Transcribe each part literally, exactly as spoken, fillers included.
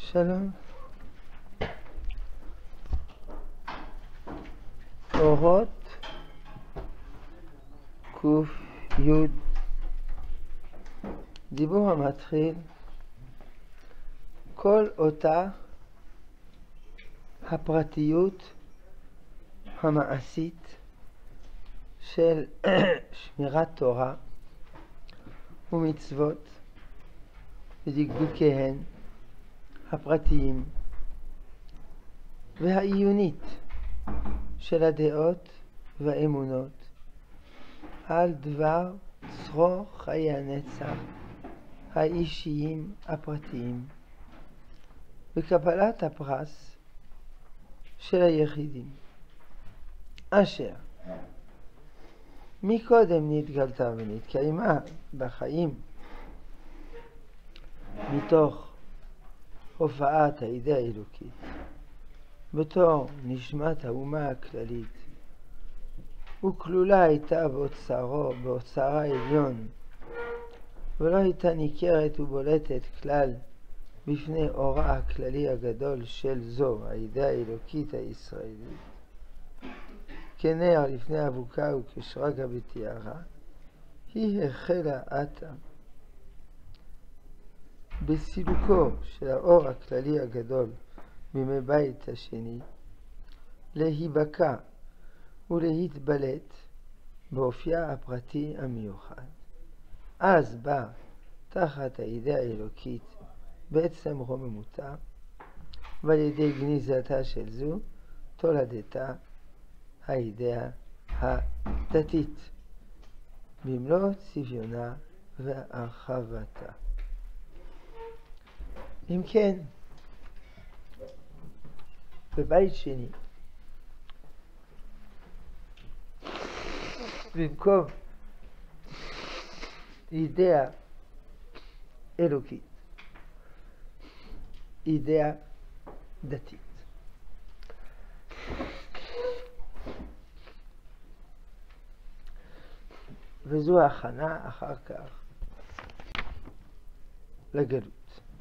שלום. אורות קוף יוד. דיבור המתחיל כל אותה הפרטיות המעשית של שמירת תורה ומצוות ודקדוקיהן הפרטיים והעיונית של הדעות והאמונות על דבר צרור חיי הנצח האישיים הפרטיים וקבלת הפרס של היחידים אשר מקודם נתגלתה ונתקיימה בחיים מתוך הופעת האידאה האלוקית בתור נשמת האומה הכללית וכלולה הייתה באוצרו, באוצרה העליון ולא הייתה ניכרת ובולטת כלל בפני אורה הכללי הגדול של זו האידאה האלוקית הישראלית כנר לפני אבוקה וכשרגא בתיארה, היא החלה עתה בסילוקו של האור הכללי הגדול בימי בית השני להיבקע ולהתבלט באופייה הפרטי המיוחד. אז בא תחת האידאה האלוקית בעצם רוממותה ועל ידי גניזתה של זו תולדתה האידאה הדתית במלוא צביונה והרחבתה. אם כן, בבית שני במקום אידאה אלוקית, אידאה דתית. וזו הכנה אחר כך לגלות.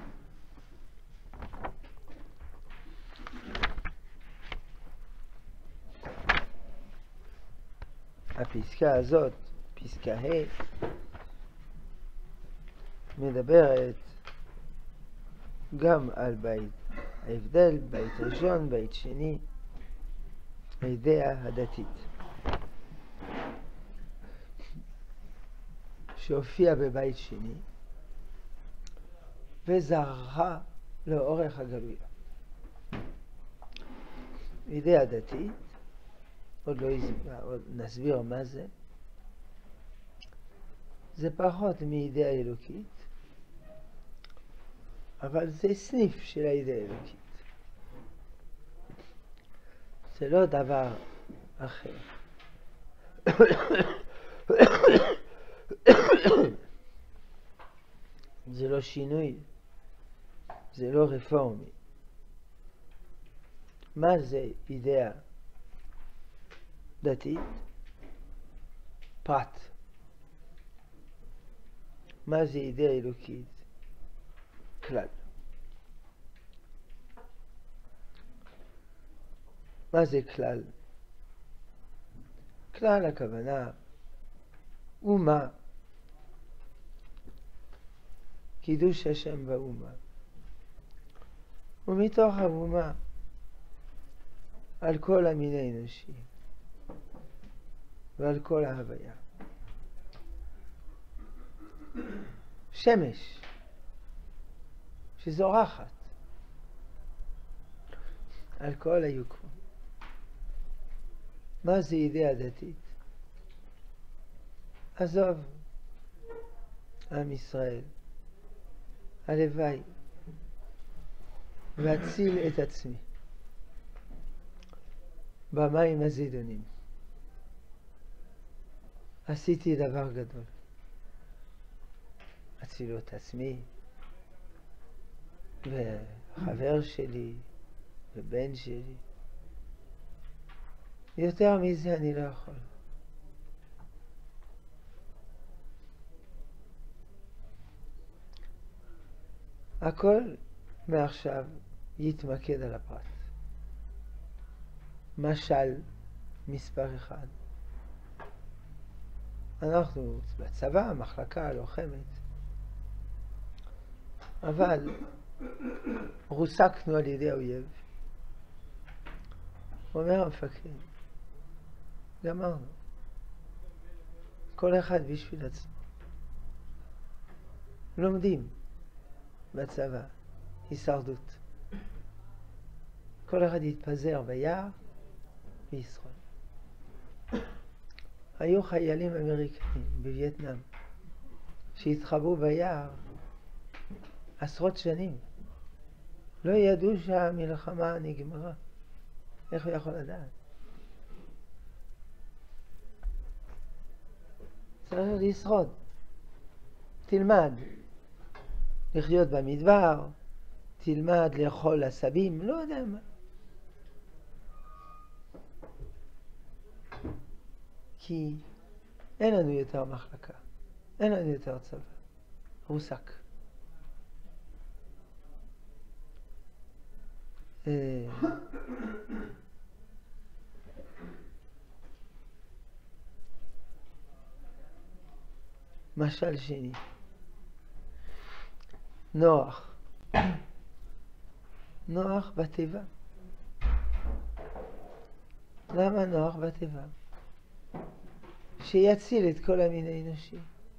הפסקה הזאת, פסקה ה', מדברת גם על בית ההבדל, בית ראשון, בית שני, האידאה הדתית שהופיע בבית שני וזרחה לאורך הגלויה. אידאה דתית, עוד לא הסביר, עוד נסביר מה זה. זה פחות מאידאה אלוקית, אבל זה סניף של האידאה האלוקית. זה לא דבר אחר. זה לא שינוי, זה לא רפורמי. מה זה אידאה דתית? פרט. מה זה אידאה אלוקית? כלל. מה זה כלל? כלל הכוונה אומה, קידוש השם באומה, ומתוך האומה על כל המין האנושי ועל כל ההוויה. שמש שזורחת על כל היקום. מה זה אידאה דתית? עזוב עם ישראל, הלוואי והציל את עצמי במים הזידונים. עשיתי דבר גדול, אצילות עצמי וחבר שלי ובן שלי. יותר מזה אני לא יכול. הכל מעכשיו יתמקד על הפרט. משל מספר אחד. אנחנו בצבא, מחלקה לוחמת, אבל רוסקנו על ידי האויב. אומר המפקד, גמרנו. כל אחד בשביל עצמו. לומדים בצבא, הישרדות. כל אחד יתפזר ביער וישרוד. היו חיילים אמריקאים בווייטנאם שהתחבאו ביער עשרות שנים. לא ידעו שהמלחמה נגמרה. איך הוא יכול לדעת? צריך לשרוד. תלמד לחיות במדבר, תלמד לאכול עשבים, לא יודע מה. כי אין לנו יותר מחלקה, אין לנו יותר צבא, רוסק. משל שני, נוח. נוח בטבע. למה נוח בטבע? שיציל את כל המין האנושי.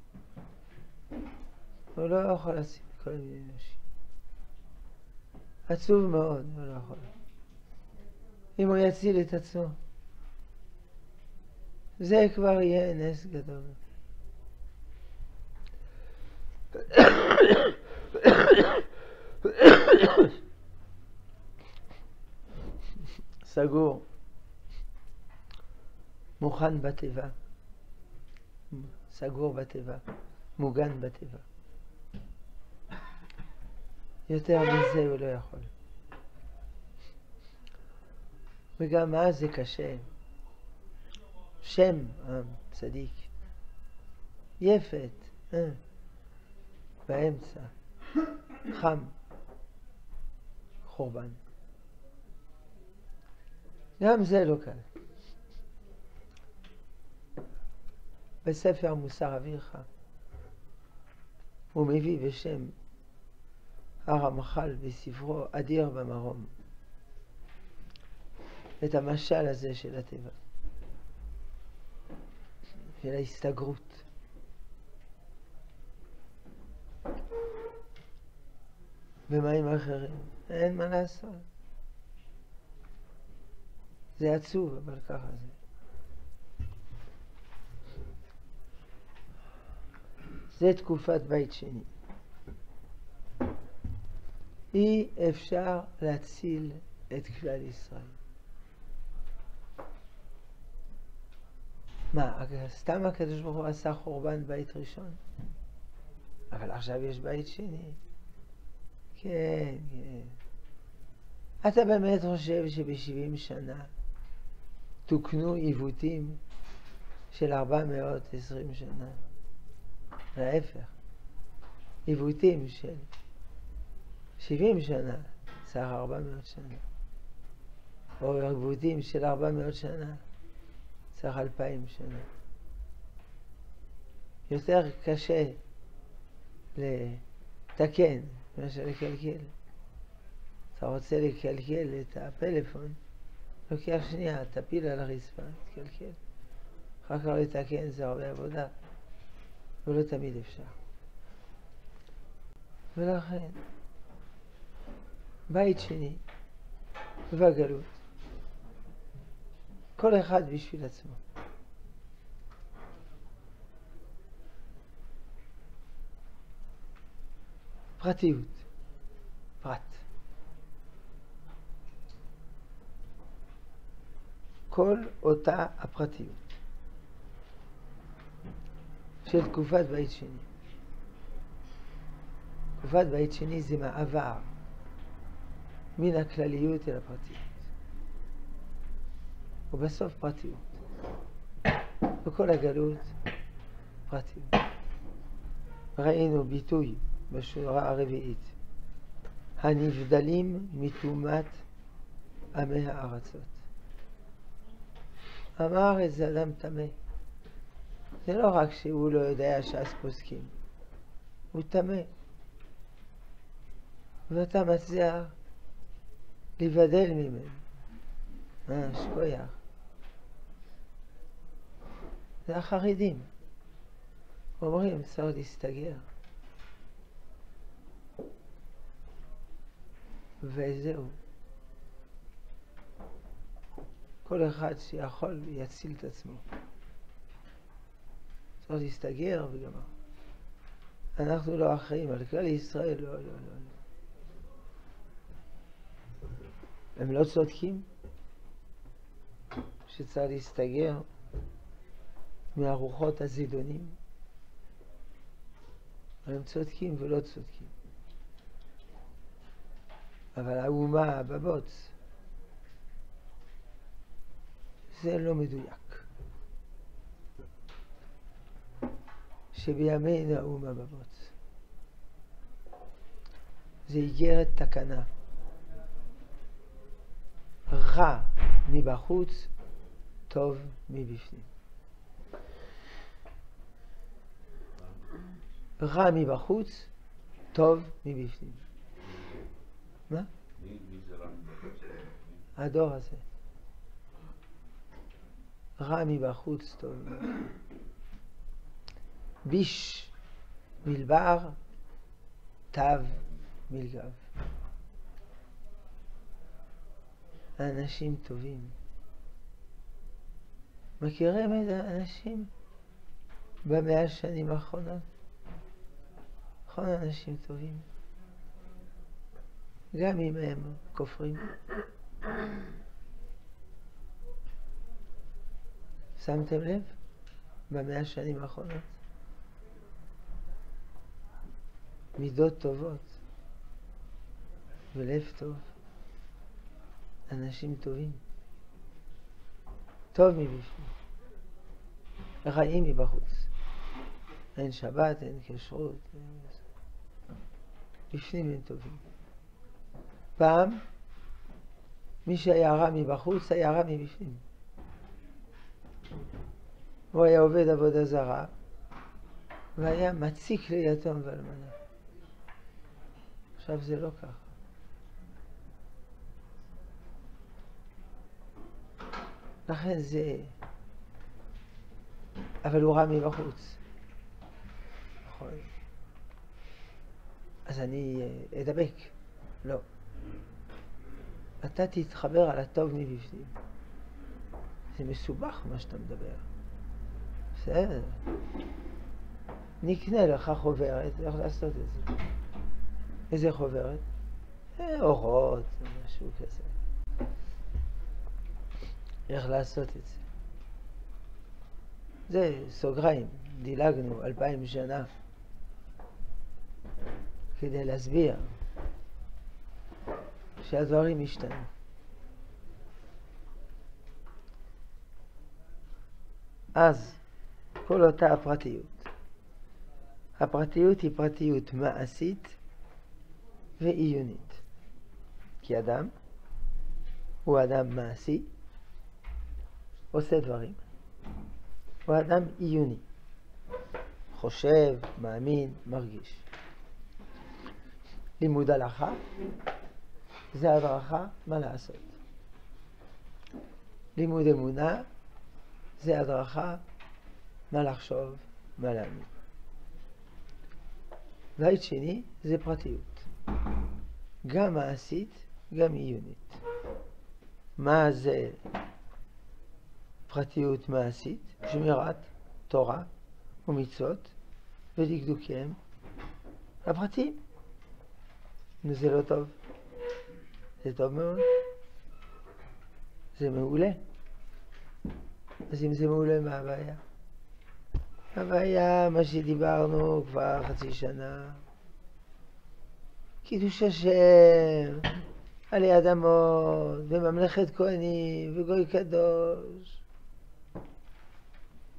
הוא לא יכול להציל את כל המין האנושי. עצוב מאוד, הוא לא יכול. אם הוא יציל את עצמו, זה כבר יהיה נס גדול. סגור, מוכן בטבע, סגור בטבע, מוגן בטבע. יותר מזה הוא לא יכול. וגם אז זה קשה. שם צדיק, יפת, אה, באמצע, חם, חורבן. גם זה לא קל. בספר מוסר אביך הוא מביא בשם הרמח"ל בספרו אדיר במרום את המשל הזה של הטבע, של ההסתגרות. במים אחרים אין מה לעשות. זה עצוב, אבל ככה זה. זה תקופת בית שני. אי אפשר להציל את כלל ישראל. מה, סתם הקדוש ברוך הוא עשה חורבן בית ראשון? אבל עכשיו יש בית שני. כן, כן. אתה באמת חושב שבשבעים שנה תוקנו עיוותים של ארבע מאות ועשרים שנה? להפך, עיוותים של שבעים שנה סך ארבע מאות שנה, או עיוותים של ארבע מאות שנה סך אלפיים שנה. יותר קשה לתקן מאשר לקלקל. אתה רוצה לקלקל את הפלאפון, לוקח שנייה, תפיל על הרצפה, תקלקל. אחר כך לתקן זה הרבה עבודה, ולא תמיד אפשר. ולכן, בית שני והגלות, כל אחד בשביל עצמו. פרטיות, פרט. כל אותה הפרטיות של תקופת בית שני. תקופת בית שני זה מעבר מן הכלליות אל הפרטיות. ובסוף פרטיות. בכל הגלות פרטיות. ראינו ביטוי בשורה הרביעית. הנבדלים מטומאת עמי הארצות. עם הארץ זה אדם טמא. זה לא רק שהוא לא יודע ש"ס פוסקים, הוא טמא. ואתה מצליח לבדל ממנו. אה, שכוייך. זה החרדים. אומרים, צריך להסתגר. וזהו. כל אחד שיכול יציל את עצמו. צריך להסתגר וגמר. אנחנו לא אחראים על כלל ישראל, לא, לא, לא. הם לא צודקים שצריך להסתגר מהרוחות הזידונים. הם צודקים ולא צודקים. אבל האומה, הבבות, זה לא מדויק. שבימינו האומה בבות. זה איגרת תקנה. רע מבחוץ, טוב מבפנים. רע מבחוץ, טוב מבפנים. מה? מי זה רע מבחוץ? הדור הזה. רע מבחוץ, טוב מבפנים. ביש מלבר, תו מלגב. אנשים טובים. מכירים את האנשים במאה השנים האחרונות? נכון, אנשים טובים. גם אם הם כופרים. שמתם לב? במאה השנים האחרונות. מידות טובות ולב טוב. אנשים טובים. טוב מבפנים. רעים מבחוץ. אין שבת, אין כשרות. בפנים הם טובים. פעם, מי שהיה רע מבחוץ היה רע מבפנים. הוא היה עובד עבודה זרה, והיה מציק ליתום ואלמנה. עכשיו זה לא ככה. לכן זה... אבל הוא רע מבחוץ. נכון. אז אני אדבק. לא. אתה תתחבר על הטוב מבפנים. זה מסובך מה שאתה מדבר. בסדר. נקנה לך חוברת, איך לעשות את זה? איזה חוברת? אה, אורות, משהו כזה. איך לעשות את זה? זה סוגריים, דילגנו אלפיים שנה כדי להסביר שהדברים השתנו. אז כל אותה הפרטיות. הפרטיות היא פרטיות מעשית ועיונית. כי אדם הוא אדם מעשי, עושה דברים. הוא אדם עיוני. חושב, מאמין, מרגיש. לימוד הלכה זה הדרכה מה לעשות. לימוד אמונה זה הדרכה מה לחשוב, מה להאמין. בית שני זה פרטיות. גם מעשית, גם עיונית. מה זה פרטיות מעשית? שמירת תורה ומצוות ודקדוקיהם הפרטיים. זה לא טוב. זה טוב מאוד. זה מעולה. אז אם זה מעולה, מה הבעיה? הבעיה, מה שדיברנו כבר חצי שנה. קידוש השם, עלי אדמות, וממלכת כהנים, וגוי קדוש.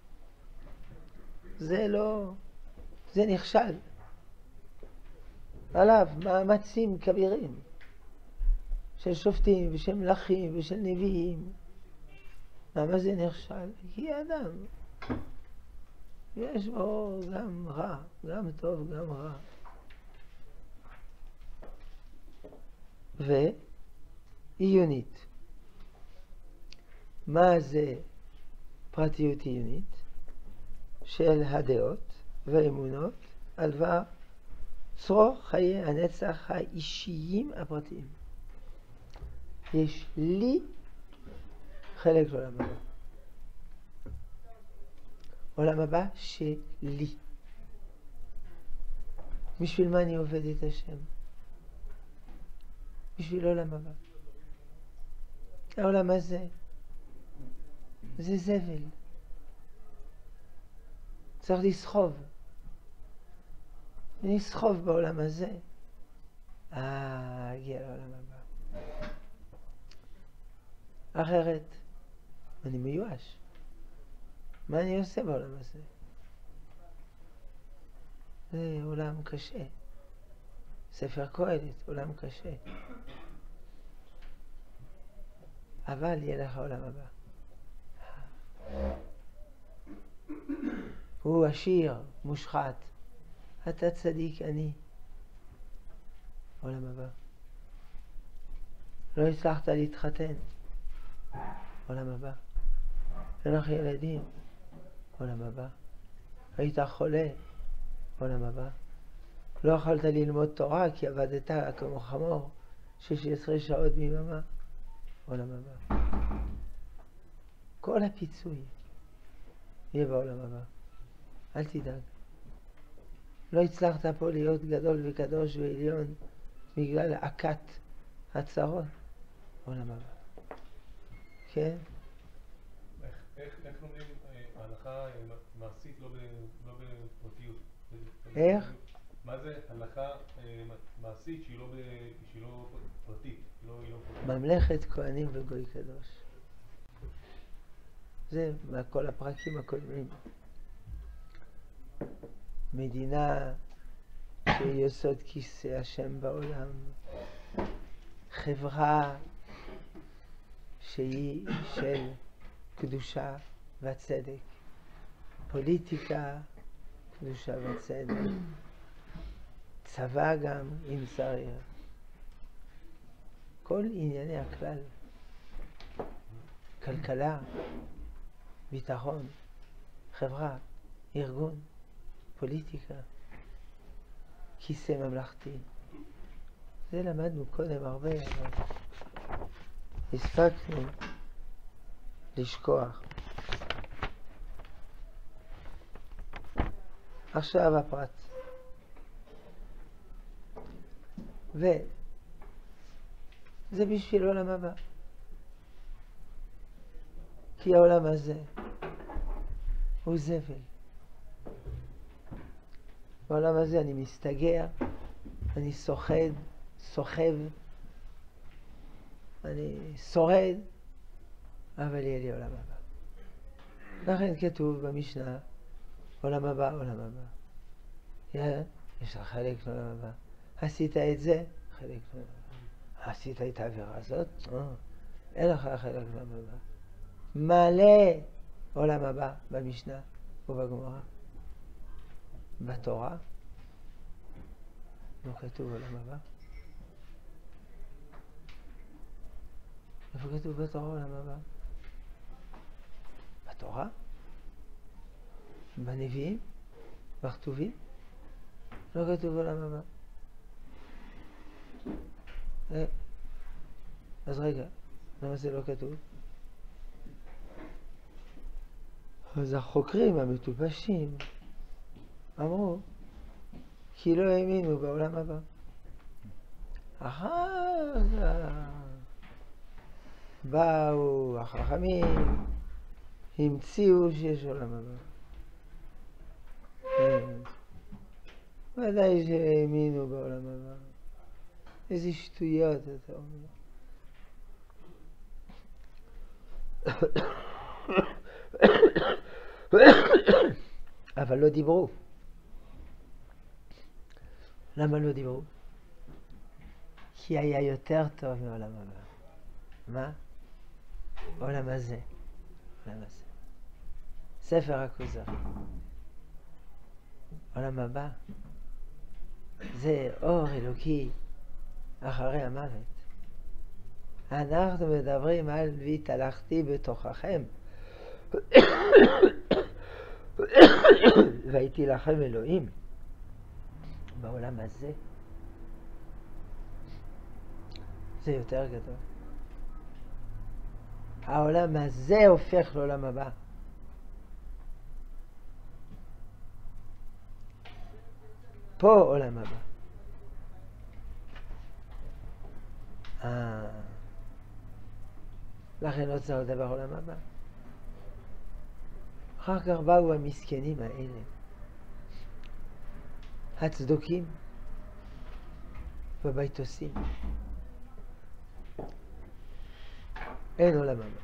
זה לא, זה נכשל. עליו מאמצים כבירים של שופטים ושל מלכים ושל נביאים. למה זה נכשל? כי האדם יש בו גם רע, גם טוב, גם רע. ועיונית. מה זה פרטיות עיונית? של הדעות והאמונות על דבר צרוך חיי הנצח האישיים הפרטיים. יש לי חלק לעולם הבא. עולם הבא שלי. בשביל מה אני עובד את השם? בשביל עולם הבא. העולם הזה זה זבל. צריך לסחוב. ונסחוב בעולם הזה. אה, הגיע לעולם הבא. אחרת, אני מיואש. מה אני עושה בעולם הזה? זה עולם קשה. ספר קהלת, עולם קשה. אבל יהיה לך עולם הבא. הוא עשיר, מושחת. אתה צדיק, אני. עולם הבא. לא הצלחת להתחתן. עולם הבא. אין לך ילדים. עולם הבא. היית חולה. עולם הבא. לא יכולת ללמוד תורה כי עבדת כמו חמור שש עשרה שעות ביממה. עולם הבא. כל הפיצוי יהיה בעולם הבא. אל תדאג. לא הצלחת פה להיות גדול וקדוש ועליון בגלל עקת הצרות. עולם הבא. כן? איך לומדים הלכה מעשית לא בפרטיות? איך? מה זה הלכה מעשית שהיא לא פרטית? ממלכת כהנים וגוי קדוש. זה כל הפרקים הקודמים. מדינה שהיא יסוד כיסא השם בעולם. חברה שהיא של קדושה וצדק. פוליטיקה, קדושה וצדק. צבא גם עם צריך. כל ענייני הכלל. כלכלה, ביטחון, חברה, ארגון, פוליטיקה, כיסא ממלכתי. זה למדנו קודם הרבה, אבל הספקנו לשכוח. עכשיו הפרט. וזה בשביל עולם הבא. כי העולם הזה הוא זבל. בעולם הזה אני מסתגר, אני סוחד, סוחב, אני שורד, אבל יהיה לי עולם הבא. לכן כתוב במשנה, עולם הבא, עולם הבא. יאללה, יש לך חלק לעולם הבא. עשית את זה, חלק לעולם הבא. עשית את העבירה הזאת, אה, אין לך חלק לעולם הבא. מלא עולם הבא במשנה ובגמרא. בתורה לא כתוב עולם הבא. איפה כתוב בתורה עולם הבא? בתורה? בנביאים? בכתובים? לא כתוב עולם הבא. אה, אז רגע, למה זה לא כתוב? אז החוקרים המטופשים אמרו כי לא האמינו בעולם הבא. אחר באו החכמים, המציאו שיש עולם הבא. ודאי שהאמינו בעולם הבא. איזה שטויות אתה אומר. אבל לא דיברו. למה לא דיברו? כי היה יותר טוב מעולם הבא. מה? עולם הזה. עולם הזה. ספר הכוזרי. עולם הבא. זה אור אלוקי אחרי המוות. אנחנו מדברים על והתהלכתי בתוככם. והייתי לכם אלוהים. בעולם הזה זה יותר גדול. העולם הזה הופך לעולם הבא. פה עולם הבא. אה, לכן לא צריך לדבר עולם הבא. אחר כך באו המסכנים האלה, הצדוקים בביתוסים. אין עולם הבא.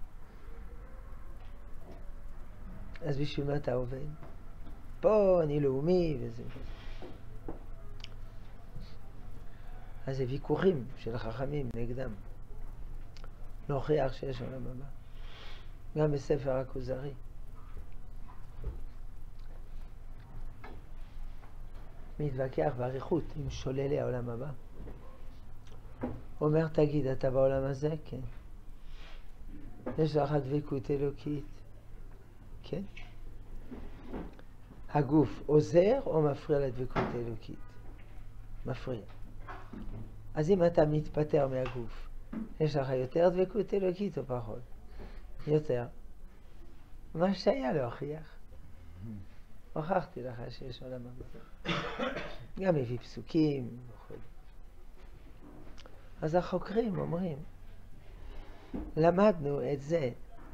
אז בשביל מה אתה עובד? פה אני לאומי וזה. אז זה ויכוחים של החכמים נגדם. להוכיח שיש עולם הבא. גם בספר הכוזרי. מתווכח באריכות עם שוללי העולם הבא. אומר, תגיד, אתה בעולם הזה? כן. יש לך דבקות אלוקית? כן. הגוף עוזר או מפריע לדבקות אלוקית? מפריע. אז אם אתה מתפטר מהגוף, יש לך יותר דבקות אלוקית או פחות? יותר. מה שהיה להוכיח. הוכחתי לך שיש עולם הבא. גם הביא פסוקים וכו'. אז החוקרים אומרים, למדנו את זה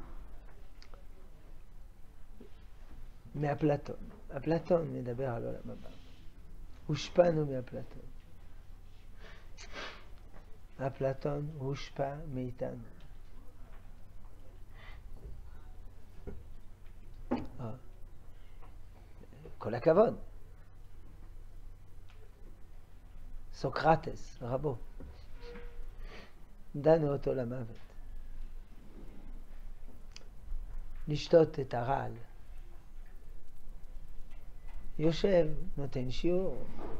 מאפלטון. אפלטון מדבר על עולם הבא. הושפענו מאפלטון. אפלטון הושפע מאיתנו. כל הכבוד. סוקרטס, רבו. דנו אותו למוות. לשתות את הרעל. יושב, נותן שיעור,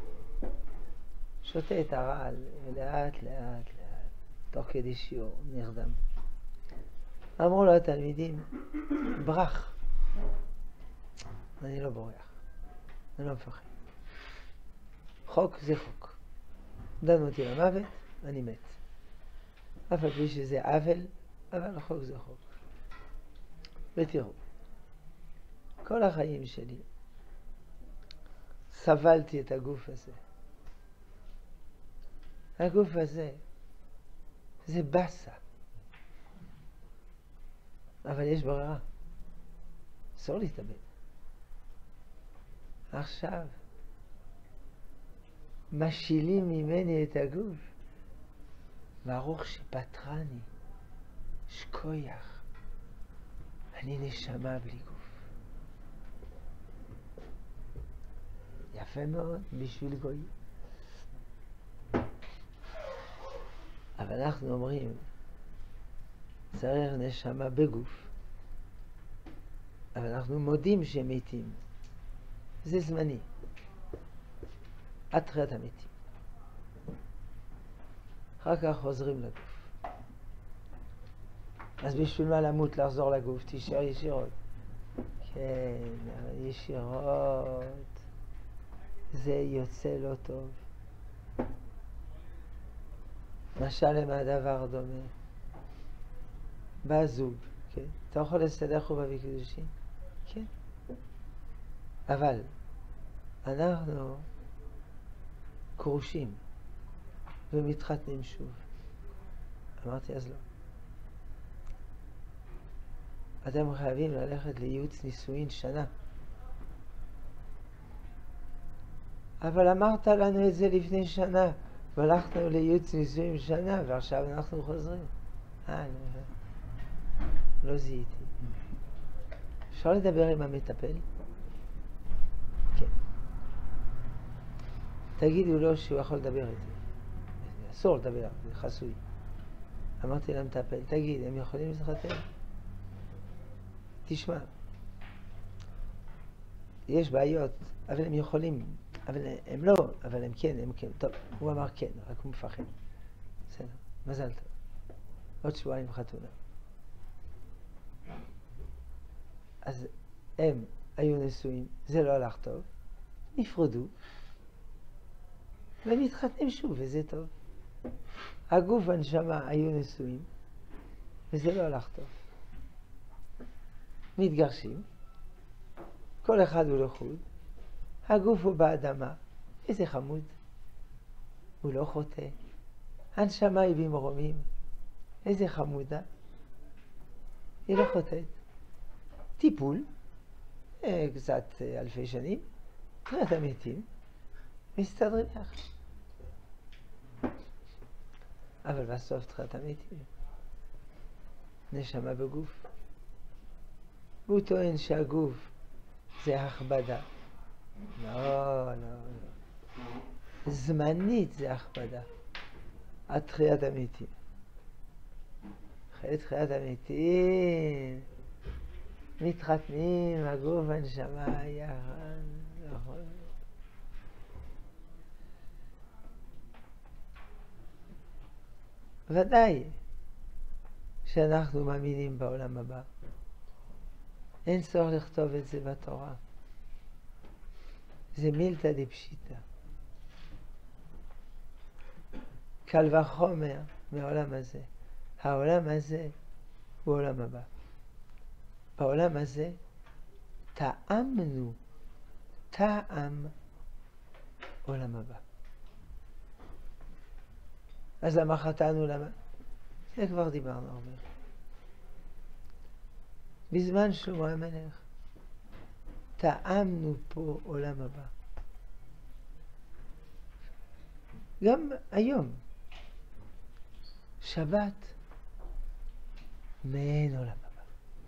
שותה את הרעל, לאט לאט לאט, תוך כדי שיעור, נרדם. אמרו לו התלמידים, ברח. אני לא בורח, אני לא מפחד. חוק זה חוק. דנו אותי למוות, אני מת. אף על פי שזה עוול, אבל החוק זה חוק. ותראו, כל החיים שלי סבלתי את הגוף הזה. הגוף הזה זה בסה. אבל יש ברירה. אסור להתאבד. עכשיו משילים ממני את הגוף. ברוך שפטרני, שכוייח. אני נשמה בלי גוף. יפה מאוד בשביל גוי. אבל אנחנו אומרים, צריך נשמה בגוף. אבל אנחנו מודים שהם מתים. זה זמני. עד תחילת המתים. אחר כך חוזרים לגוף. אז בשביל מה למות לחזור לגוף? תישאר ישירות. כן, ישירות. זה יוצא לא טוב. משל למה הדבר דומה? בא זוג, כן? אתה יכול לסדר חובה וקידושין? כן. אבל אנחנו קרושים ומתחתנים שוב. אמרתי, אז לא. אתם חייבים ללכת לייעוץ נישואין שנה. אבל אמרת לנו את זה לפני שנה, והלכנו לייעוץ נישואין שנה, ועכשיו אנחנו חוזרים. אה, לא, לא זיהיתי. אפשר לדבר עם המטפל? כן. תגידו לו שהוא יכול לדבר איתי. אסור לדבר, זה חסוי. אמרתי למטפל, תגיד, הם יכולים להתחתן? תשמע, יש בעיות, אבל הם יכולים, אבל הם לא, אבל הם כן, הם כן. טוב, הוא אמר כן, רק הוא מפחד. בסדר, מזל טוב. עוד שבועיים חתונה. אז הם היו נשואים, זה לא הלך טוב, נפרדו, והם התחתנים שוב, וזה טוב. הגוף והנשמה היו נשואים, וזה לא הלך טוב. מתגרשים, כל אחד הוא לחוד, הגוף הוא באדמה, איזה חמוד, הוא לא חוטא, הנשמה היא במרומים, איזה חמודה, היא לא חוטאת. טיפול, אה, קצת אה, אלפי שנים, תחיית המתים, מסתדרים יחד. אבל בסוף תחיית המתים, נשמה בגוף. הוא טוען שהגוף זה הכבדה. לא, לא, לא. זמנית זה הכבדה. עד תחיית המתים. אחרי תחיית המתים, מתחתנים, הגוף והנשמה יחד. נכון. ודאי שאנחנו מאמינים בעולם הבא. אין צורך לכתוב את זה בתורה. זה מילתא דפשיטא. קל וחומר מהעולם הזה. העולם הזה הוא עולם הבא. בעולם הזה טעמנו, טעם עולם הבא. אז למה חטאנו? למה? זה כבר דיברנו הרבה. בזמן שלמה המלך טעמנו פה עולם הבא. גם היום שבת מעין עולם הבא.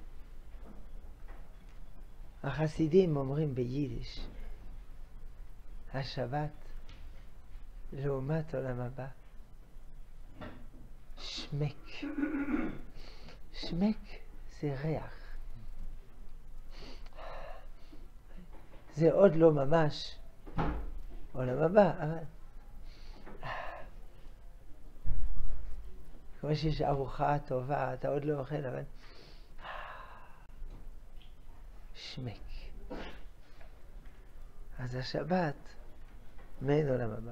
החסידים אומרים ביידיש, השבת לעומת עולם הבא שמק. שמק זה ריח. זה עוד לא ממש עולם הבא, אבל כמו שיש ארוחה טובה, אתה עוד לא אוכל, אבל שמק. אז השבת מעין עולם הבא.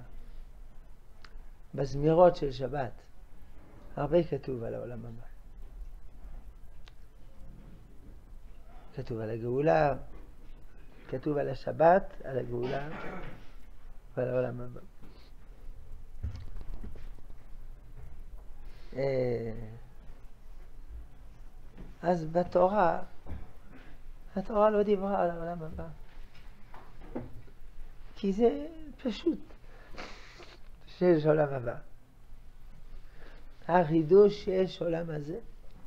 בזמירות של שבת הרבה כתוב על העולם הבא. כתוב על הגאולה, כתוב על השבת, על הגאולה ועל העולם הבא. אז בתורה, התורה לא דיברה על העולם הבא. כי זה פשוט שיש עולם הבא. החידוש שיש עולם הזה.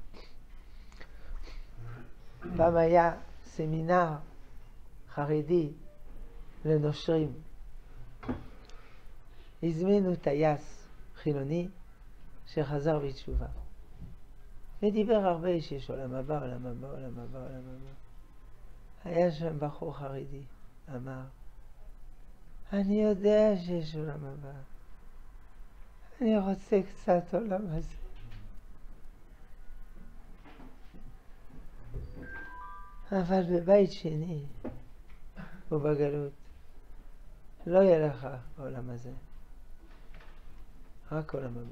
פעם היה סמינר חרדי לנושרים. הזמינו טייס חילוני שחזר בתשובה. ודיבר הרבה שיש עולם הבא, עולם הבא, עולם הבא, עולם הבא. היה שם בחור חרדי, אמר, אני יודע שיש עולם הבא. אני רוצה קצת עולם הזה. אבל בבית שני ובגלות לא יהיה לך העולם הזה. רק עולם הבא.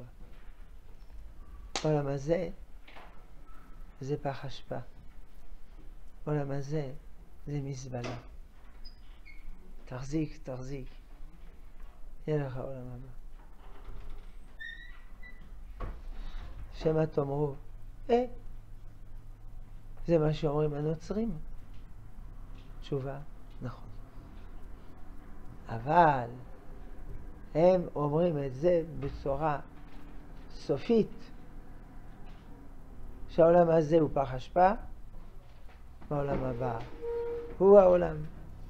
העולם הזה זה פח אשפה. העולם הזה זה מזבלה. תחזיק, תחזיק. יהיה לך עולם הבא. שמה תאמרו, אה, זה מה שאומרים הנוצרים. תשובה, נכון. אבל הם אומרים את זה בצורה סופית, שהעולם הזה הוא פח אשפה, והעולם הבא הוא העולם.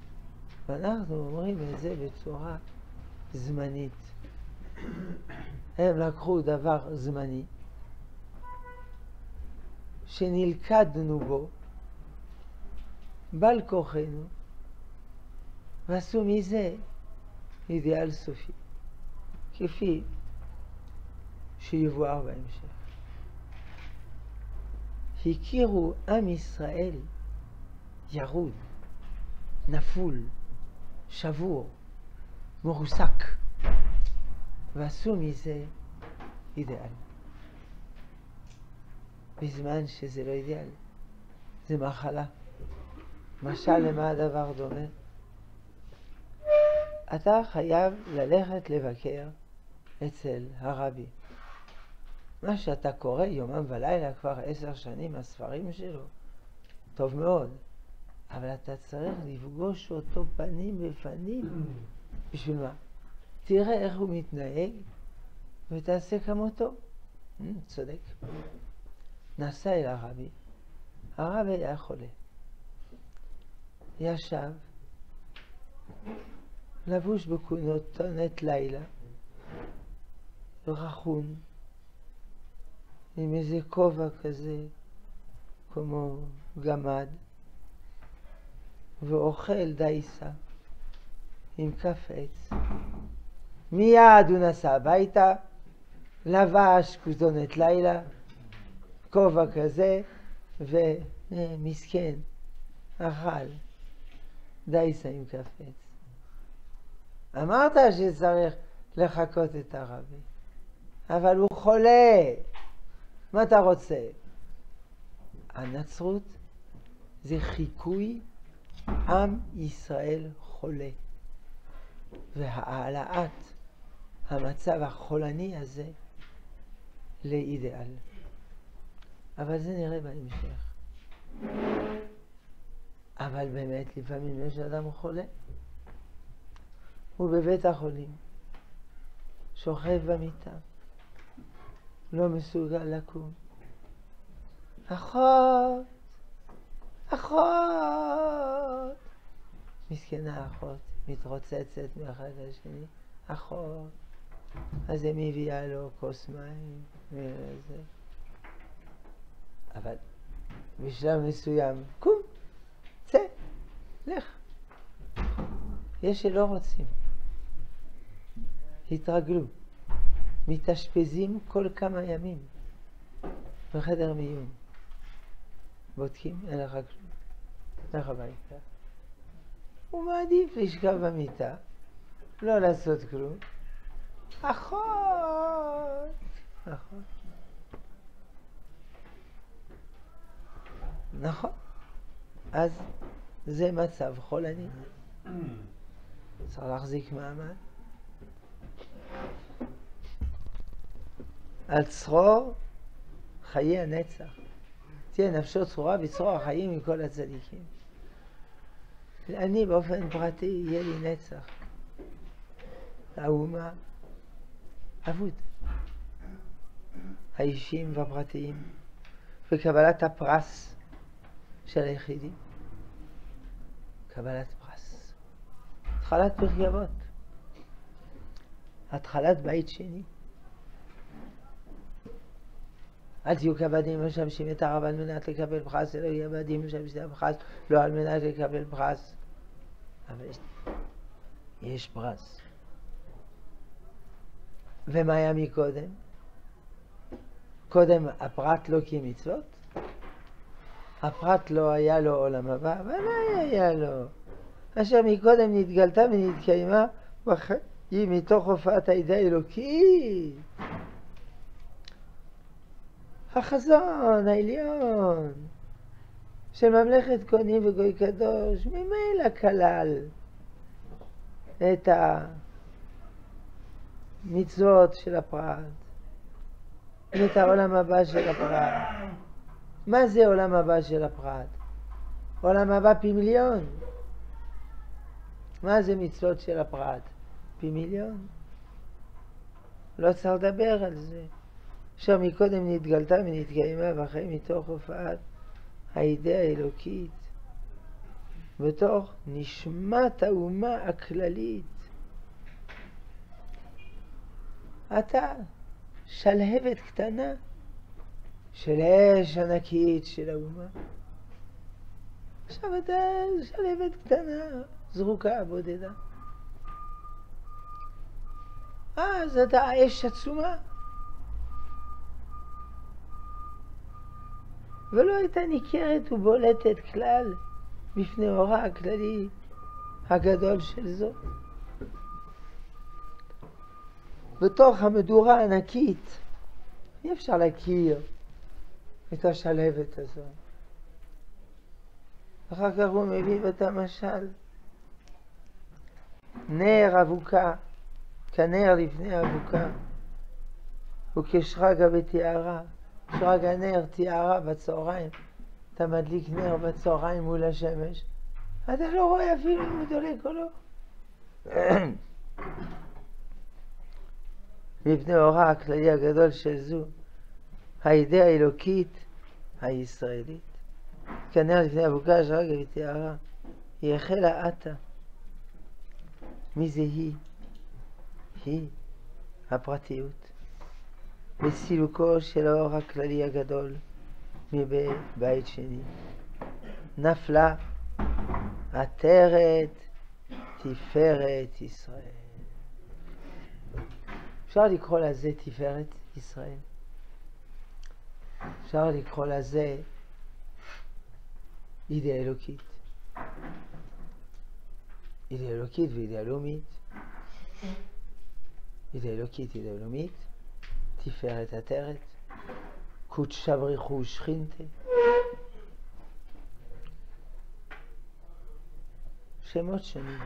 ואנחנו אומרים את זה בצורה זמנית. הם לקחו דבר זמני, שנלכדנו בו, בעל כוחנו, ועשו מזה אידיאל סופי, כפי שיבואר בהמשך. הכירו עם ישראל ירוד, נפול, שבור, מרוסק, ועשו מזה אידיאל. בזמן שזה לא אידיאל, זה מחלה. משל למה הדבר דומה? אתה חייב ללכת לבקר אצל הרבי. מה שאתה קורא יומם ולילה כבר עשר שנים הספרים שלו, טוב מאוד, אבל אתה צריך לפגוש אותו פנים בפנים. בשביל מה? תראה איך הוא מתנהג ותעשה כמותו. צודק. נסע אל הרבי, הרבי היה חולה, ישב לבוש בכותונת לילה, רחום, עם איזה כובע כזה כמו גמד, ואוכל דייסה עם כף עץ. מיד הוא נסע הביתה, לבש כותונת לילה, כובע כזה, ומסכן, אכל דייסה עם כף עץ. אמרת שצריך לחכות את הרבי, אבל הוא חולה. מה אתה רוצה? הנצרות זה חיקוי עם ישראל חולה, והעלאת המצב החולני הזה לאידאל. אבל זה נראה בהמשך. אבל באמת לפעמים יש אדם חולה, הוא בבית החולים, שוכב במיטה, לא מסוגל לקום. אחות, אחות, מסכנה אחות, מתרוצצת מאחד לשני, אחות. אז היא מביאה לו כוס מים וזה. אבל בשלב מסוים, קום, צא, לך. יש שלא רוצים. התרגלו. מתאשפזים כל כמה ימים בחדר מיון. בודקים, אין לך כלום. לך הביתה. הוא מעדיף לשכב במיטה, לא לעשות כלום. אחות, אחות. נכון. אז זה מצב חולני. צריך להחזיק מעמד. על צרור חיי הנצח. תהיה נפשו צרורה בצרור החיים מכל הצדיקים. אני באופן פרטי יהיה לי נצח. האומה אבוד. האישים והפרטיים. וקבלת הפרס של היחידים. קבלת פרס. התחלת פרקי אבות. התחלת בית שני. אל תהיו כעבדים משמשים את הרב על מנת לקבל פרס, אלא יהיו עבדים משמשים את הפרס, לא על מנת לקבל פרס. אבל יש, יש פרס. ומה היה מקודם? קודם הפרט לא קיים מצוות, הפרט לא היה לו עולם הבא, אבל מה היה לו? אשר מקודם נתגלתה ונתקיימה בחיים מתוך הופעת הידע האלוקי. החזון העליון של ממלכת כהנים וגוי קדוש ממילא כלל את המצוות של הפרט, את העולם הבא של הפרט. מה זה עולם הבא של הפרט? עולם הבא פי מיליון. מה זה מצוות של הפרט? פי מיליון. לא צריך לדבר על זה. אשר מקודם נתגלתה ונתקיימה בחיים מתוך הופעת הידיעה האלוקית, בתוך נשמת האומה הכללית. אתה שלהבת קטנה של אש ענקית של האומה. עכשיו אתה שלהבת קטנה, זרוקה, בודדה. אז אתה אש עצומה. ולא הייתה ניכרת ובולטת כלל בפני אורה הכללי הגדול של זו. בתוך המדורה הענקית אי אפשר להכיר את השלהבת הזו. אחר כך הוא מביא את המשל. נר אבוקה, כנר לפני אבוקה, וכשרגה בתיארה. שרג הנר תיארה בצהריים. אתה מדליק נר בצהריים מול השמש, אתה לא רואה אפילו אם הוא דולק או לא. מפני אורה הכללי הגדול של זו, הידיעה האלוקית הישראלית. כנר לפני אבוקה שרגה בתיארה, היא החלה עתה. מי זה היא? היא הפרטיות. בסילוקו של האור הכללי הגדול מבית שני. נפלה עטרת תפארת ישראל. אפשר לקרוא לזה תפארת ישראל. אפשר לקרוא לזה אידאה אלוקית. אידאה אלוקית ואידאה לאומית. אידאה אלוקית, אידאה לאומית. תפארת עטרת. קודשה בריחו ושכינתה. שמות שונים.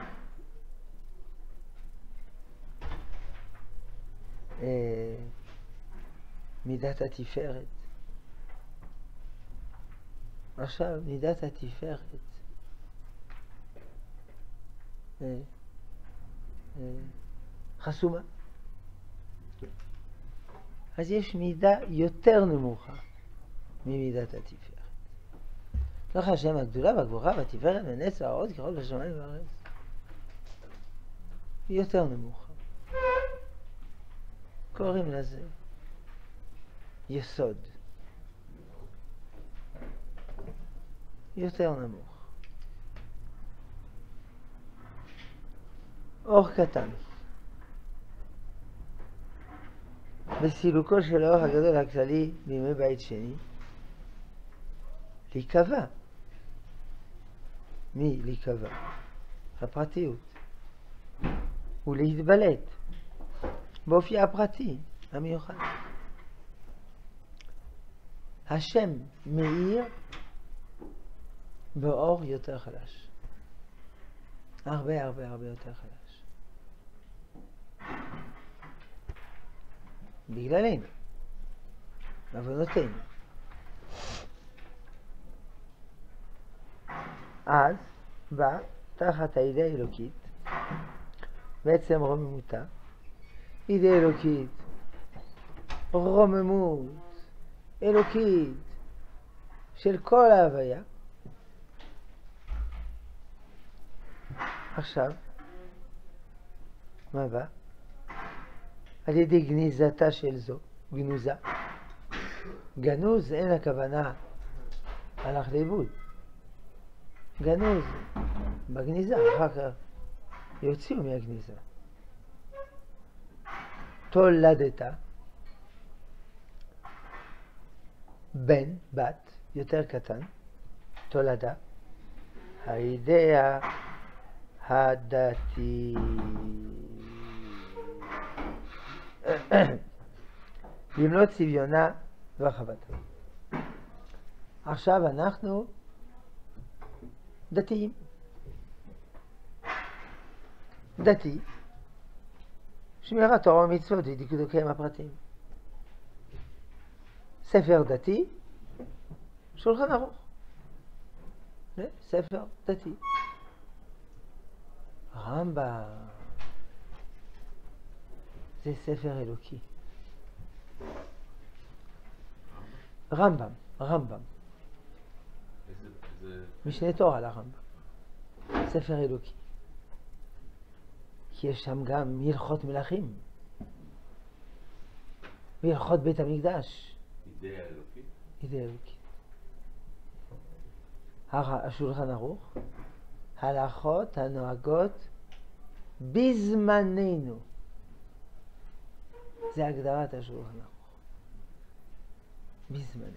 אה, מידת התפארת. עכשיו מידת התפארת. אה, אה, חסומה. אז יש מידה יותר נמוכה ממידת התפארת. לך השם הגדולה והגבורה והתפארת והנצח והעוד ככל בשמיים והארץ. היא יותר נמוכה. קוראים לזה יסוד. יותר נמוך. אור קטן. בסילוקו של האור הגדול הכללי בימי בית שני, להיקבע. מי להיקבע? הפרטיות. ולהתבלט באופי הפרטי המיוחד. השם מאיר באור יותר חלש. הרבה הרבה הרבה יותר חלש. בגללנו, בעוונותינו. אז בא תחת האידאה האלוקית, בעצם רוממותה, אידאה אלוקית, רוממות אלוקית של כל ההוויה. עכשיו, מה בא? על ידי גניזתה של זו, גנוזה. גנוז אין הכוונה הלך לאיבוד. גנוז בגניזה, אחר כך יוציאו מהגניזה. תולדתה, בן, בת, יותר קטן, תולדה, האידאה הדתית. במלוא צביונה ורחבתה. עכשיו אנחנו דתיים. דתי, שמירת תורה ומצוות ודקדוקיהם הפרטיים. ספר דתי, שולחן ערוך. זה ספר דתי. רמב"ם זה ספר אלוקי. רמב"ם, רמב"ם. משנה תורה לרמב"ם. ספר אלוקי. כי יש שם גם הלכות מלכים. בהלכות בית המקדש. אידאה אלוקית? אידאה אלוקית. השולחן ערוך, הלכות הנוהגות בזמננו. זה הגדרת השולחן ערוך. בזמננו.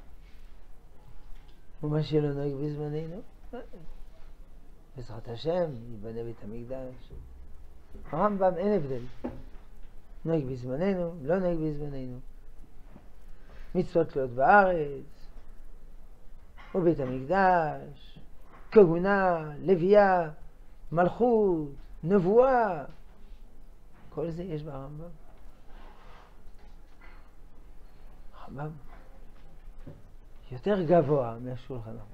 ומה שלא נוהג בזמננו, בעזרת השם, ייבנה בית המקדש. הרמב"ם אין הבדל. נוהג בזמננו, לא נוהג בזמננו. מצוות תלויות בארץ, ובית המקדש, כהונה, לוויה, מלכות, נבואה. כל זה יש ברמב"ם. הרמב"ם יותר גבוה מהשולחן ערוך.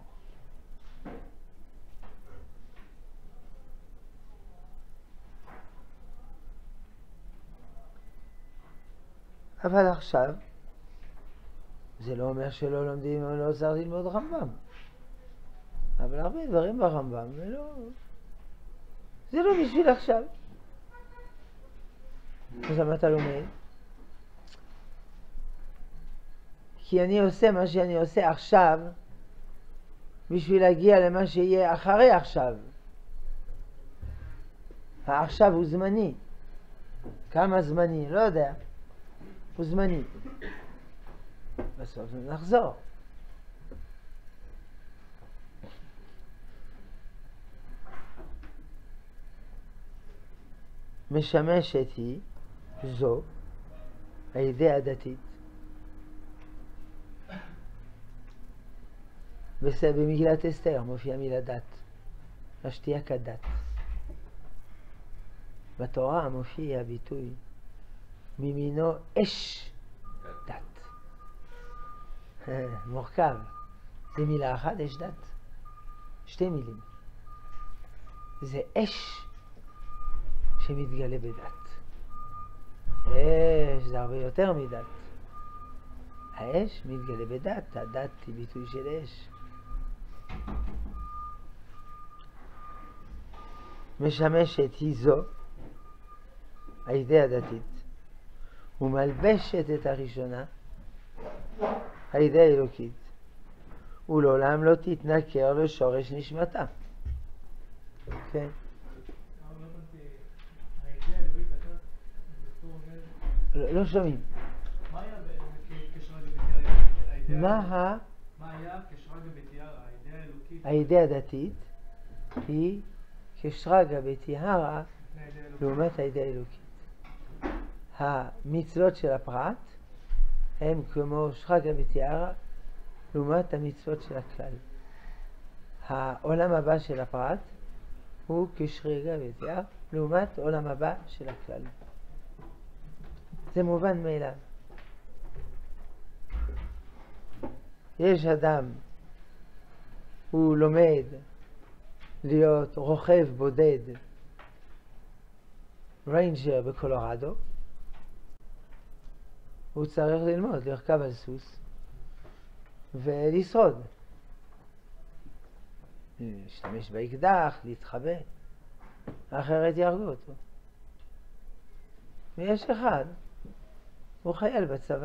אבל עכשיו, זה לא אומר שלא לומדים או לא צריך ללמוד רמב"ם. אבל הרבה דברים ברמב"ם, זה לא, זה לא בשביל עכשיו. אז למה אתה לומד? כי אני עושה מה שאני עושה עכשיו, בשביל להגיע למה שיהיה אחרי עכשיו. העכשיו הוא זמני. כמה זמני? לא יודע. הוא זמני. בסוף נחזור. משמשת היא זו הידיעה הדתית. במגילת אסתר מופיע מילה דת, השתייה כדת. בתורה מופיע הביטוי מימינו אש דת. מורכב. זה מילה אחת, אש דת. שתי מילים. זה אש שמתגלה בדת. אש זה הרבה יותר מדת. האש מתגלה בדת, הדת היא ביטוי של אש. משמשת היא זו, הידיעה הדתית, ומלבשת את הראשונה, הידיעה האלוקית, ולעולם לא תתנכר לשורש נשמתה. כן. לא שומעים. מה היה קשרה לבתיארה? מה היה קשרה לבתיארה? הידיעה האלוקית? הידיעה הדתית היא כשרגא בטהרה לעומת הידיעה האלוקית. המצוות של הפרט הם כמו שרגא בטהרה לעומת המצוות של הכלל. העולם הבא של הפרט הוא כשרגא בטהרה לעומת העולם הבא של הכלל. זה מובן מאליו. יש אדם, הוא לומד להיות רוכב בודד, ריינג'ר בקולורדו, הוא צריך ללמוד לרכב על סוס ולשרוד. להשתמש באקדח, להתחבא, אחרת יהרגו אותו. ויש אחד, הוא חייל בצבא.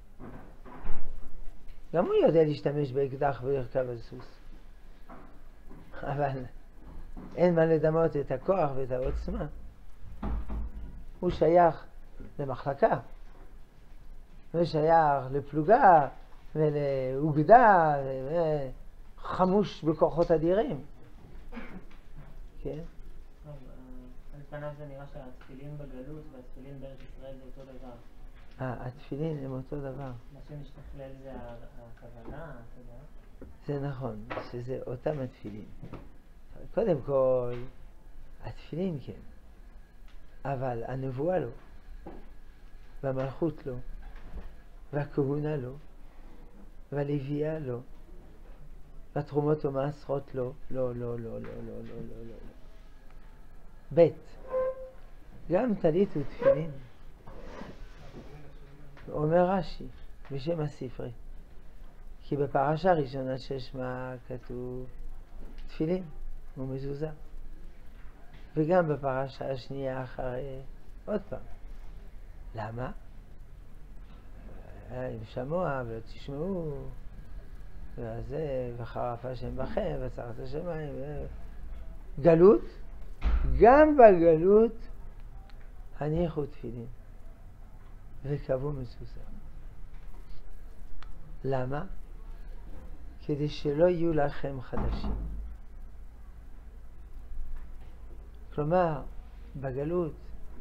גם הוא יודע להשתמש באקדח ולרכב על סוס. אבל אין מה לדמות את הכוח ואת העוצמה. הוא שייך למחלקה, הוא שייך לפלוגה ולאוגדה, חמוש בכוחות אדירים. כן? על פניו זה נראה שהתפילין בגלות והתפילין בארץ ישראל זה אותו דבר. אה, התפילין הם אותו דבר. מה שמשתכלל זה הכוונה, אתה יודע? זה נכון, שזה אותם התפילין. קודם כל, התפילין כן, אבל הנבואה לא, והמלכות לא, והכהונה לא, והלוויה לא, והתרומות ומעשרות לא, לא, לא, לא, לא, לא, לא, לא, לא. ב' גם טלית ותפילין, אומר רש"י בשם הספרי, כי בפרשה הראשונה ששמה כתוב תפילין ומזוזה, וגם בפרשה השנייה אחרי עוד פעם. למה? אם שמוע ולא תשמעו, וזה, וחרף השם בכם, וצרת השמיים, גלות, גם בגלות הניחו תפילין וקבעו מזוזה. למה? כדי שלא יהיו לכם חדשים. כלומר, בגלות,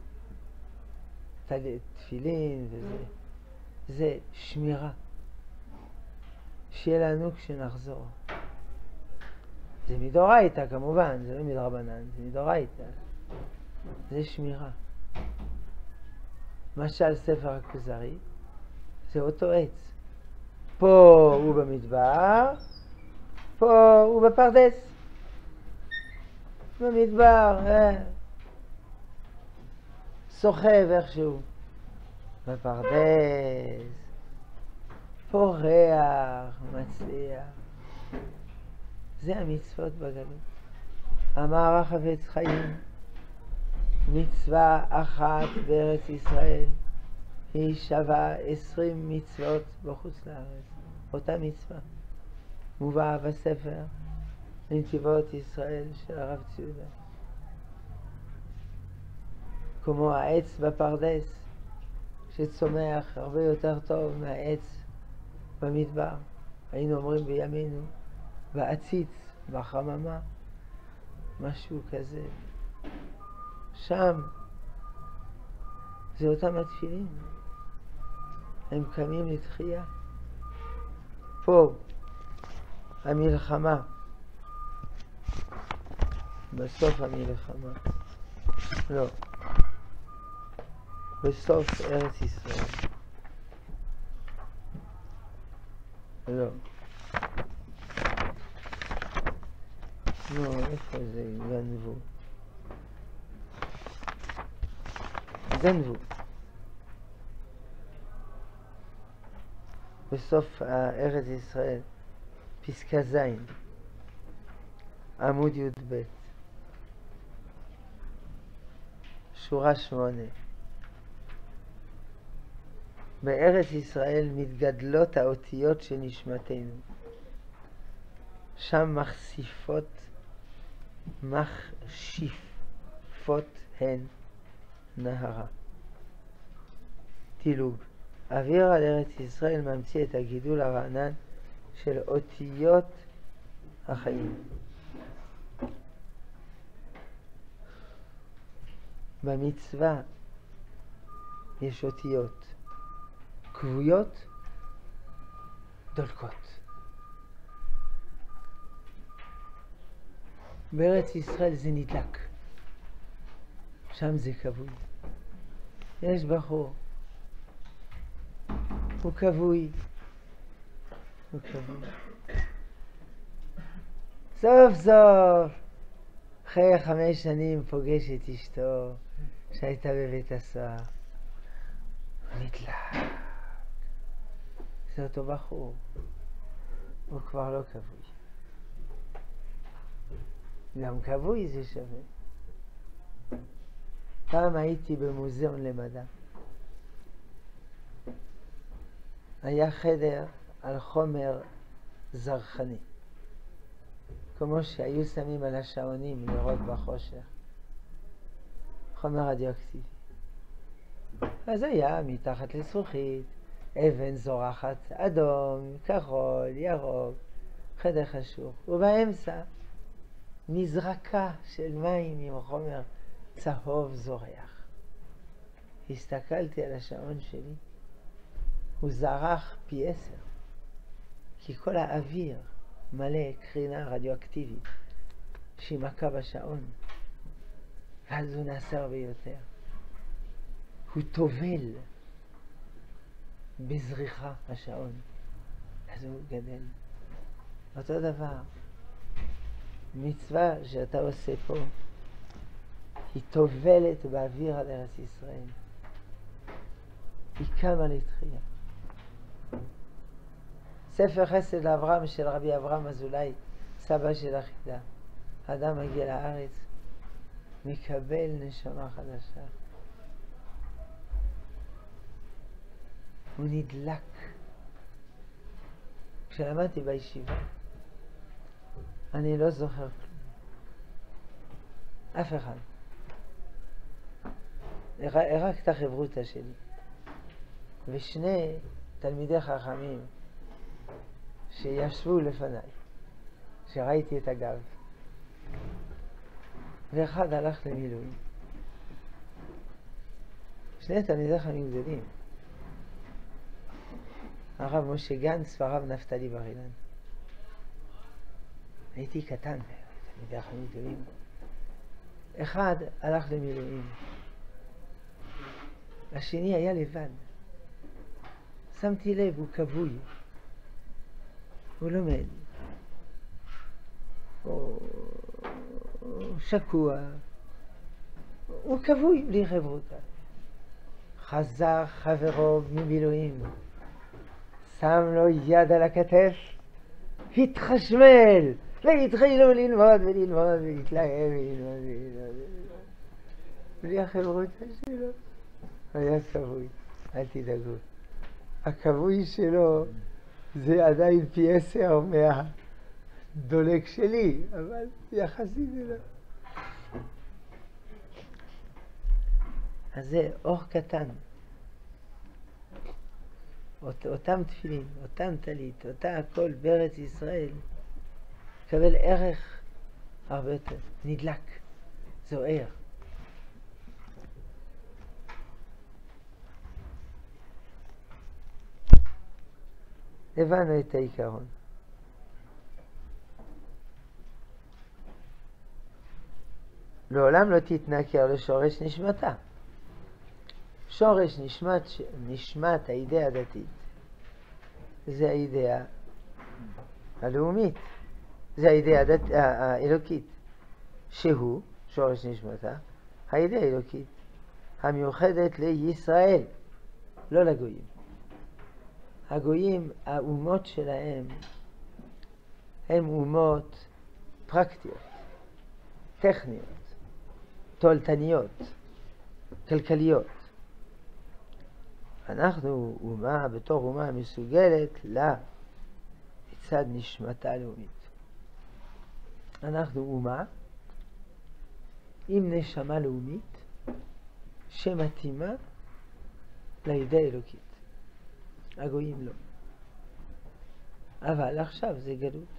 תפילין וזה, זה שמירה. שיהיה לנו כשנחזור. זה מדאורייתא כמובן, זה לא מדרבנן, זה מדאורייתא. זה שמירה. משל ספר הכוזרי, זה אותו עץ. פה הוא במדבר, פה הוא בפרדס. במדבר, אה. סוחב איכשהו. בפרדס. פורח, מצליח. זה המצוות בגלות. אמר החפץ חיים, מצווה אחת בארץ ישראל היא שווה עשרים מצוות בחוץ לארץ. אותה מצווה מובאה בספר נתיבות ישראל של הרב ציודה. כמו העץ בפרדס שצומח הרבה יותר טוב מהעץ במדבר. היינו אומרים בימינו בעציץ, בחממה, משהו כזה. שם זה אותם התפילין, הם קמים לתחייה. פה המלחמה, בסוף המלחמה, לא, בסוף ארץ ישראל, לא, לא, איפה זה גנבו? גנבו. בסוף ארץ ישראל, פסקה זין, עמוד י' ב', שורה שמונה. בארץ ישראל מתגדלות האותיות של נשמתנו. שם מחשיפות, מחשיפות הן נהרה. תילוג. אוויר על ארץ ישראל ממציא את הגידול הרענן של אותיות החיים. במצווה יש אותיות כבויות, דולקות. בארץ ישראל זה נדלק, שם זה כבוי. יש בחור, הוא כבוי, הוא כבוי. סוף סוף, אחרי חמש שנים פוגש את אשתו שהייתה בבית הסוהר. הוא נדלק. זה אותו בחור, הוא כבר לא כבוי. גם כבוי זה שווה. פעם הייתי במוזיאון למדע. היה חדר על חומר זרחני, כמו שהיו שמים על השעונים לראות בחושך. חומר רדיואקטיבי. אז היה מתחת לזכוכית, אבן זורחת, אדום, כחול, ירוק, חדר חשוך, ובאמצע מזרקה של מים עם חומר צהוב זורח. הסתכלתי על השעון שלי, הוא זרח פי עשר, כי כל האוויר מלא קרינה רדיואקטיבית שהיא מכה בשעון, ואז הוא נעשה הרבה יותר. הוא טובל בזריחה השעון, אז הוא גדל. אותו דבר, מצווה שאתה עושה פה היא טובלת באוויר על ארץ ישראל, היא קמה לתחייה. ספר חסד לאברהם של רבי אברהם אזולאי, סבא של החידה. האדם מגיע לארץ, מקבל נשמה חדשה. הוא נדלק. כשלמדתי בישיבה, אני לא זוכר כלום. אף אחד. רק את החברותא שלי. ושני תלמידי חכמים שישבו לפניי, שראיתי את הגב. ואחד הלך למילואים. שני תלמידי חכמים גדולים. הרב משה גנץ והרב נפתלי בר אילן. הייתי קטן, תלמידי חכמים גדולים. אחד הלך למילואים. השני היה לבד. שמתי לב, הוא כבוי. הוא לומד. הוא שקוע. הוא כבוי בלי חברותא. חזר חברו ממילואים. שם לו יד על הכתף. התחשמל. והתחילו ללמוד וללמוד ולהתלהב וללמוד וללמוד. בלי החברותא שלו. היה כבוי. אל תדאגו. הכבוי שלו זה עדיין פי עשר מהדולק שלי, אבל יחסית זה לא. אז זה אור קטן. אות, אותם תפילין, אותם טלית, אותה הכל בארץ ישראל, קבל ערך הרבה יותר. נדלק. זוהר. הבנו את העיקרון. לעולם לא תתנכר לשורש נשמתה. שורש נשמת, נשמת האידאה הדתית זה האידאה הלאומית, זה האידאה הדת, האלוקית, שהוא, שורש נשמתה, האידאה האלוקית המיוחדת לישראל, לא לגויים. הגויים, האומות שלהם הם אומות פרקטיות, טכניות, תועלתניות, כלכליות. אנחנו אומה בתור אומה מסוגלת לה מצד נשמתה הלאומית. אנחנו אומה עם נשמה לאומית שמתאימה לאידאה האלוקית. הגויים לא. אבל עכשיו זה גלות.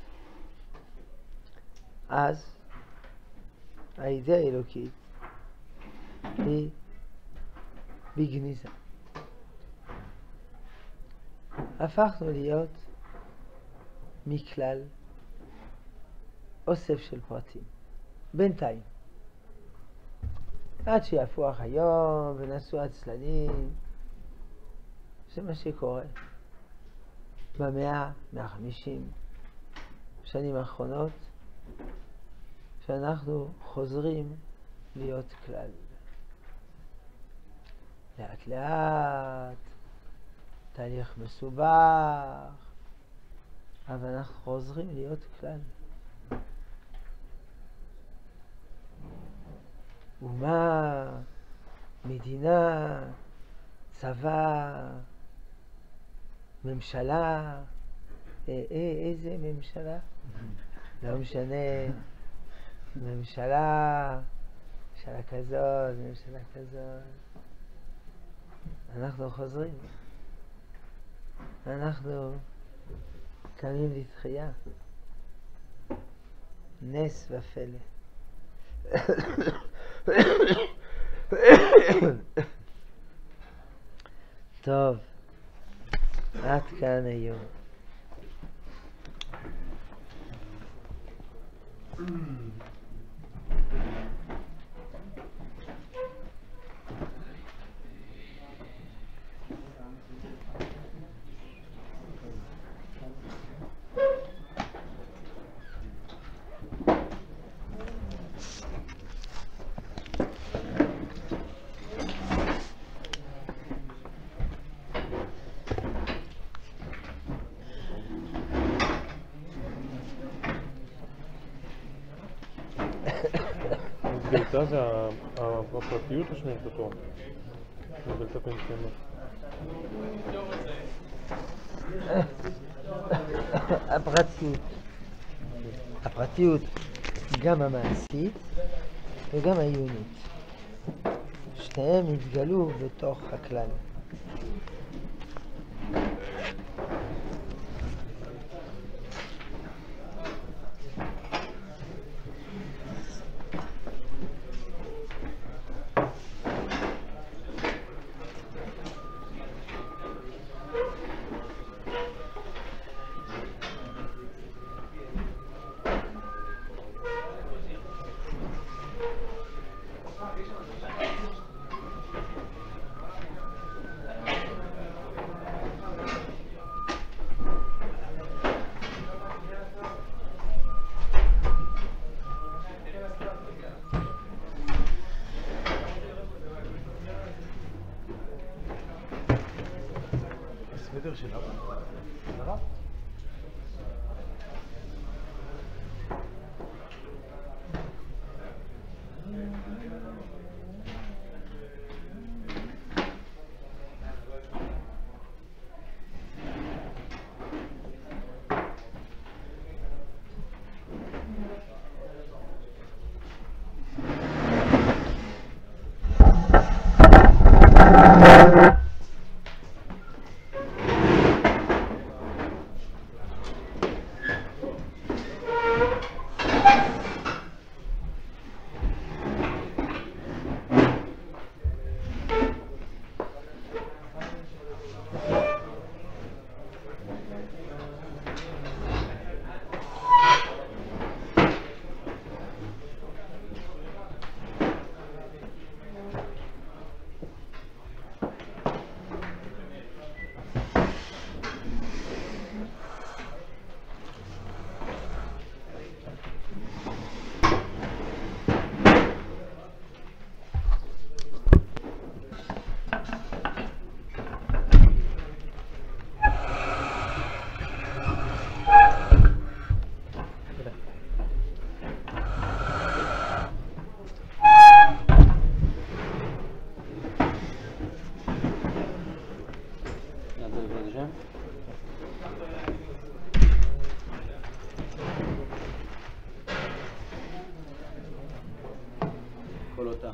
אז האידאה האלוקית היא בגניזה. הפכנו להיות מכלל אוסף של פרטים. בינתיים. עד שיפוח היום ונסו עצלנים. זה מה שקורה במאה, מאה וחמישים שנים האחרונות, שאנחנו חוזרים להיות כלל. לאט לאט, תהליך מסובך, אבל אנחנו חוזרים להיות כלל. אומה, מדינה, צבא, ממשלה, אה, אה, איזה ממשלה? לא משנה, ממשלה, ממשלה כזאת, ממשלה כזאת. אנחנו חוזרים. אנחנו קמים לתחייה. נס ופלא. טוב, עד כאן היום. התגלתה זה הפרטיות או שנראה אותו? התגלתה פנסיונות. הפרטיות. הפרטיות גם המעשית וגם העיונית. שניהם התגלו בתוך הכלל. הסדר של הרב? קולותה.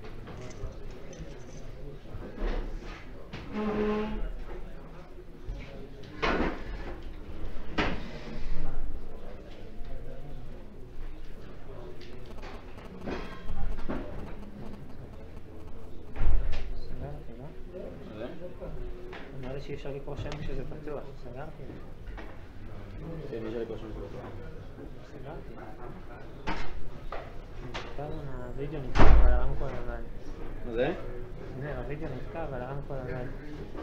נראה לי שאי אפשר לקרוא שם כשזה פתוח, סגרתי. כן, אי אפשר לקרוא שם כשזה פתוח. סגרתי. נתקע, הווידאו נתקע, אבל הרמקול עבד. מה זה? הנה, הווידאו נתקע, אבל הרמקול עבד. אה,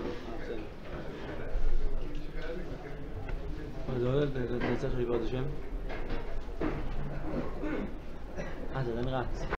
בסדר. אז זה עולה, אתה צריך לקרוא את השם? אה, זה רן רץ.